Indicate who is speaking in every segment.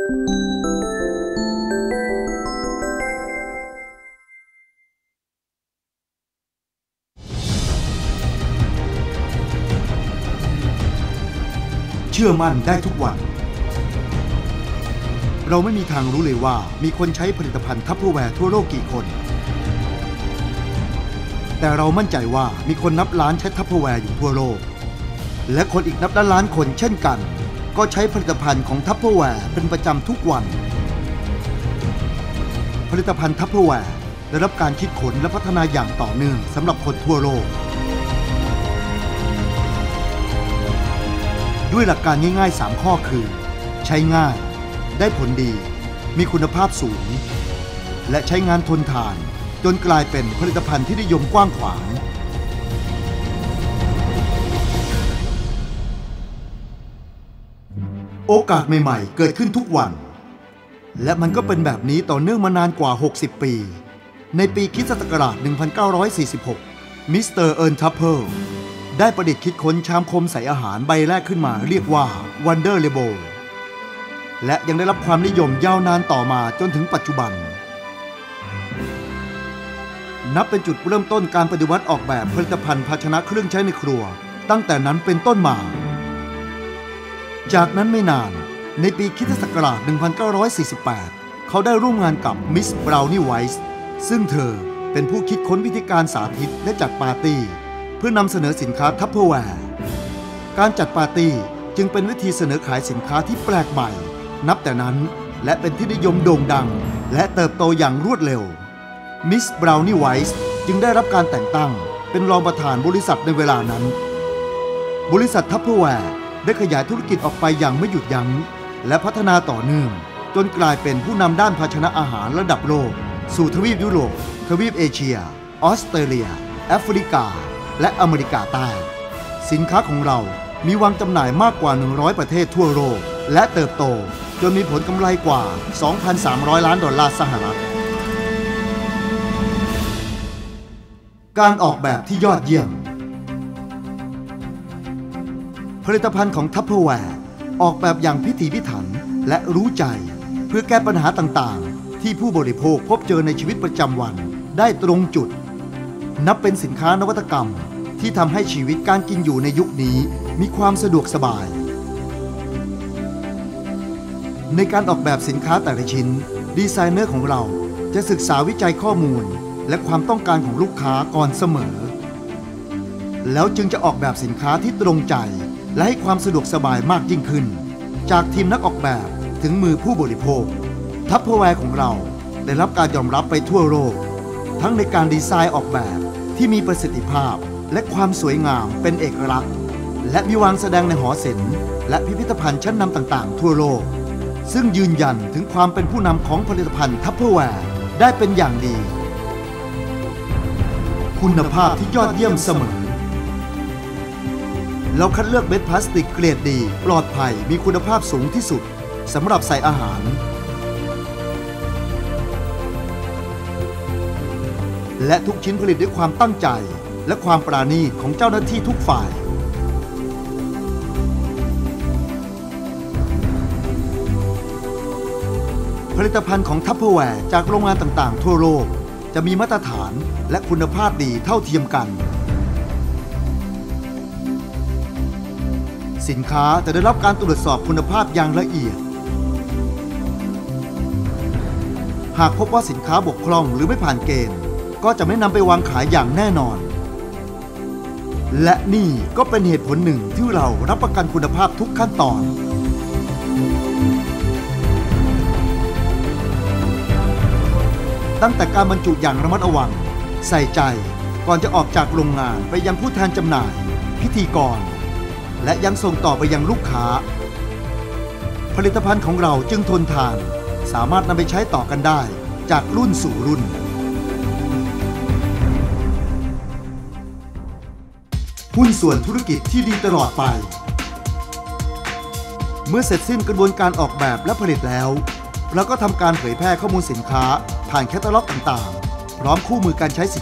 Speaker 1: เชื่อมั่นได้ทุกวันเราไม่มีทางรู้เลยว่ามีคนใช้ผลิตภัณฑ์ทัพเปอร์แวร์ทั่วโลกกี่คนแต่เรามั่นใจว่ามีคนนับล้านใช้ทัพเปอร์แวร์อยู่ทั่วโลกและคนอีกนับล้านคนเช่นกันก็ใช้ผลิตภัณฑ์ของทัพเปอร์แวร์เป็นประจำทุกวันผลิตภัณฑ์ทัพเปอร์แวร์ได้รับการคิดค้นและพัฒนาอย่างต่อเนื่องสำหรับคนทั่วโลกด้วยหลักการง่ายๆ3ข้อคือใช้ง่ายได้ผลดีมีคุณภาพสูงและใช้งานทนทานจนกลายเป็นผลิตภัณฑ์ที่นิยมกว้างขวางโอกาสใหม่ๆเกิดขึ้นทุกวันและมันก็เป็นแบบนี้ต่อเนื่องมานานกว่า60ปีในปีค.ศ. 1946มิสเตอร์เอิร์นทัพเพิลได้ประดิษฐ์คิดค้นชามคมใส่อาหารใบแรกขึ้นมาเรียกว่า Wonder Label และยังได้รับความนิยมยาวนานต่อมาจนถึงปัจจุบันนับเป็นจุดเริ่มต้นการปฏิวัติออกแบบผลิตภัณฑ์ภาชนะเครื่องใช้ในครัวตั้งแต่นั้นเป็นต้นมาจากนั้นไม่นานในปีค.ศ. 1948เขาได้ร่วมงานกับมิสบราวนี่ไวส์ซึ่งเธอเป็นผู้คิดค้นวิธีการสาธิตและจัดปาร์ตี้เพื่อนำเสนอสินค้าทัพเปอร์แวร์การจัดปาร์ตี้จึงเป็นวิธีเสนอขายสินค้าที่แปลกใหม่นับแต่นั้นและเป็นที่นิยมโด่งดังและเติบโตอย่างรวดเร็วมิสบราวนี่ไวส์จึงได้รับการแต่งตั้งเป็นรองประธานบริษัทในเวลานั้นบริษัททัพเปอร์แวร์ได้ขยายธุรกิจออกไปอย่างไม่หยุดยั้งและพัฒนาต่อเนื่องจนกลายเป็นผู้นำด้านภาชนะอาหารระดับโลกสู่ทวีปยุโรปทวีปเอเชียออสเตรเลียแอฟริกาและอเมริกาใต้สินค้าของเรามีวางจำหน่ายมากกว่า100ประเทศทั่วโลกและเติบโตจนมีผลกำไรกว่า $2,300 ล้านสหรัฐการออกแบบที่ยอดเยี่ยมผลิตภัณฑ์ของทัพเปอร์แวร์ออกแบบอย่างพิถีพิถันและรู้ใจเพื่อแก้ปัญหาต่างๆที่ผู้บริโภคพบเจอในชีวิตประจำวันได้ตรงจุดนับเป็นสินค้านวัตกรรมที่ทำให้ชีวิตการกินอยู่ในยุคนี้มีความสะดวกสบายในการออกแบบสินค้าแต่ละชิ้นดีไซเนอร์ของเราจะศึกษาวิจัยข้อมูลและความต้องการของลูกค้าก่อนเสมอแล้วจึงจะออกแบบสินค้าที่ตรงใจและให้ความสะดวกสบายมากยิ่งขึ้นจากทีมนักออกแบบถึงมือผู้บริโภคทัพเปอร์แวร์ของเราได้รับการยอมรับไปทั่วโลกทั้งในการดีไซน์ออกแบบที่มีประสิทธิภาพและความสวยงามเป็นเอกลักษณ์และมีวางแสดงในหอศิลป์และพิพิธภัณฑ์ชั้นนำต่างๆทั่วโลกซึ่งยืนยันถึงความเป็นผู้นำของผลิตภัณฑ์ทัพเปอร์แวร์ได้เป็นอย่างดีคุณภาพที่ยอดเยี่ยมเสมอเราคัดเลือกเม็ดพลาสติกเกรดดีปลอดภัยมีคุณภาพสูงที่สุดสำหรับใส่อาหารและทุกชิ้นผลิตด้วยความตั้งใจและความปราณีตของเจ้าหน้าที่ทุกฝ่ายผลิตภัณฑ์ของทัพเปอร์แวร์จากโรงงานต่างๆทั่วโลกจะมีมาตรฐานและคุณภาพดีเท่าเทียมกันสินค้าจะได้รับการตรวจสอบคุณภาพอย่างละเอียดหากพบว่าสินค้าบกพร่องหรือไม่ผ่านเกณฑ์ก็จะไม่นำไปวางขายอย่างแน่นอนและนี่ก็เป็นเหตุผลหนึ่งที่เรารับประกันคุณภาพทุกขั้นตอนตั้งแต่การบรรจุอย่างระมัดระวังใส่ใจก่อนจะออกจากโรงงานไปยังผู้แทนจำหน่ายพิธีกรและยังส่งต่อไปยังลูกค้าผลิตภัณฑ์ของเราจึงทนทานสามารถนำไปใช้ต่อกันได้จากรุ่นสู่รุ่นหุ้นส่วนธุรกิจที่ดีตลอดไปเมื่อเสร็จสิ้นกระบวนการออกแบบและผลิตแล้วเราก็ทำการเผยแพร่ข้อมูลสินค้าผ่านแคตตาล็อกต่างๆพร้อมคู่มือการใช้สิน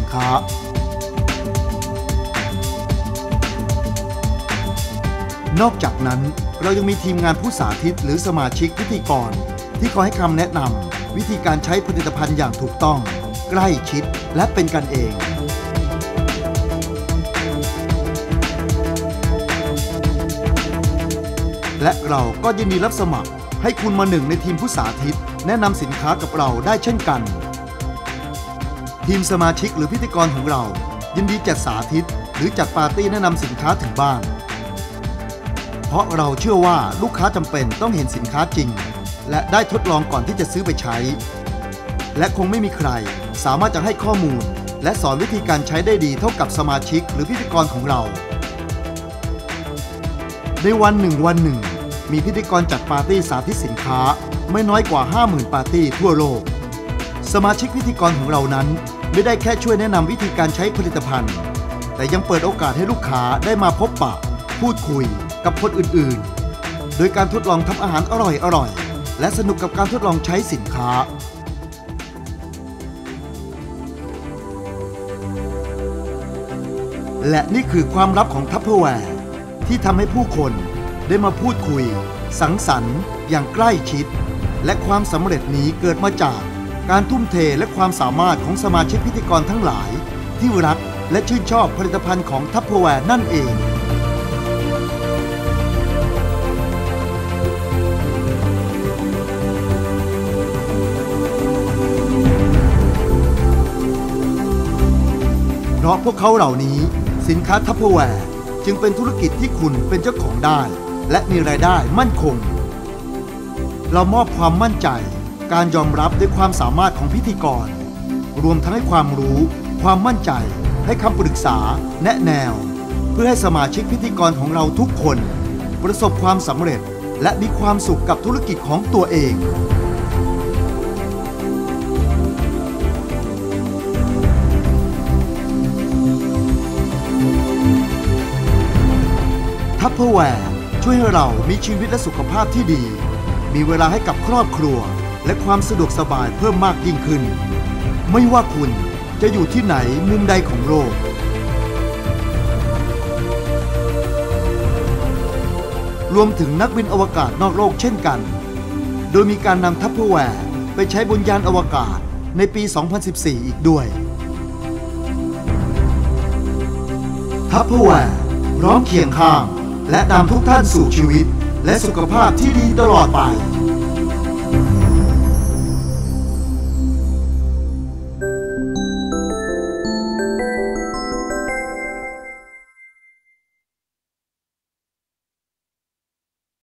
Speaker 1: ค้านอกจากนั้นเรายังมีทีมงานผู้สาธิตหรือสมาชิกพิธีกรที่คอยให้คำแนะนำวิธีการใช้ผลิตภัณฑ์อย่างถูกต้องใกล้ชิดและเป็นกันเองและเราก็ยินดีรับสมัครให้คุณมาหนึ่งในทีมผู้สาธิตแนะนำสินค้ากับเราได้เช่นกันทีมสมาชิกหรือพิธีกรของเรายินดีจัดสาธิตหรือจัดปาร์ตี้แนะนำสินค้าถึงบ้านเพราะเราเชื่อว่าลูกค้าจำเป็นต้องเห็นสินค้าจริงและได้ทดลองก่อนที่จะซื้อไปใช้และคงไม่มีใครสามารถจะให้ข้อมูลและสอนวิธีการใช้ได้ดีเท่ากับสมาชิกหรือพิธีกรของเราในวันหนึ่งมีพิธีกรจัดปาร์ตี้สาธิตสินค้าไม่น้อยกว่า 50,000 ปาร์ตี้ทั่วโลกสมาชิกพิธีกรของเรานั้นไม่ได้แค่ช่วยแนะนำวิธีการใช้ผลิตภัณฑ์แต่ยังเปิดโอกาสให้ลูกค้าได้มาพบปะพูดคุยกับคนอื่นๆโดยการทดลองทำอาหารอร่อยๆและสนุกกับการทดลองใช้สินค้าและนี่คือความลับของทัพเพอร์แวร์ที่ทำให้ผู้คนได้มาพูดคุยสังสรรค์อย่างใกล้ชิดและความสำเร็จนี้เกิดมาจากการทุ่มเทและความสามารถของสมาชิกพิธีกรทั้งหลายที่รักและชื่นชอบผลิตภัณฑ์ของทัพเพอร์แวร์นั่นเองเพราะพวกเขาเหล่านี้สินค้าทัพเพอร์แวร์จึงเป็นธุรกิจที่คุณเป็นเจ้าของได้และมีรายได้มั่นคงเรามอบความมั่นใจการยอมรับด้วยความสามารถของพิธีกรรวมทั้งให้ความรู้ความมั่นใจให้คำปรึกษาแนะแนวเพื่อให้สมาชิกพิธีกรของเราทุกคนประสบความสำเร็จและมีความสุขกับธุรกิจของตัวเองทัพเพอร์แวร์ช่วยให้เรามีชีวิตและสุขภาพที่ดีมีเวลาให้กับครอบครัวและความสะดวกสบายเพิ่มมากยิ่งขึ้นไม่ว่าคุณจะอยู่ที่ไหนมุมใดของโลกรวมถึงนักบินอวกาศนอกโลกเช่นกันโดยมีการนำทัพเพอร์แวร์ไปใช้บนยานอวกาศในปี 2014 อีกด้วยทัพเพอร์แวร์พร้อมเคียงข้างและนำทุกท่านสู่ชีวิตและสุขภาพที่ดีตลอดไป